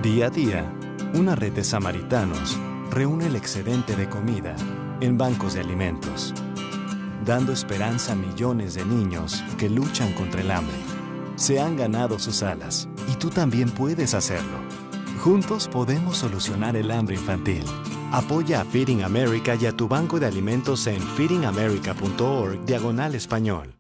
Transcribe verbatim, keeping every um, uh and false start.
Día a día, una red de samaritanos reúne el excedente de comida en bancos de alimentos, dando esperanza a millones de niños que luchan contra el hambre. Se han ganado sus alas y tú también puedes hacerlo. Juntos podemos solucionar el hambre infantil. Apoya a Feeding America y a tu banco de alimentos en feeding america punto org diagonal español.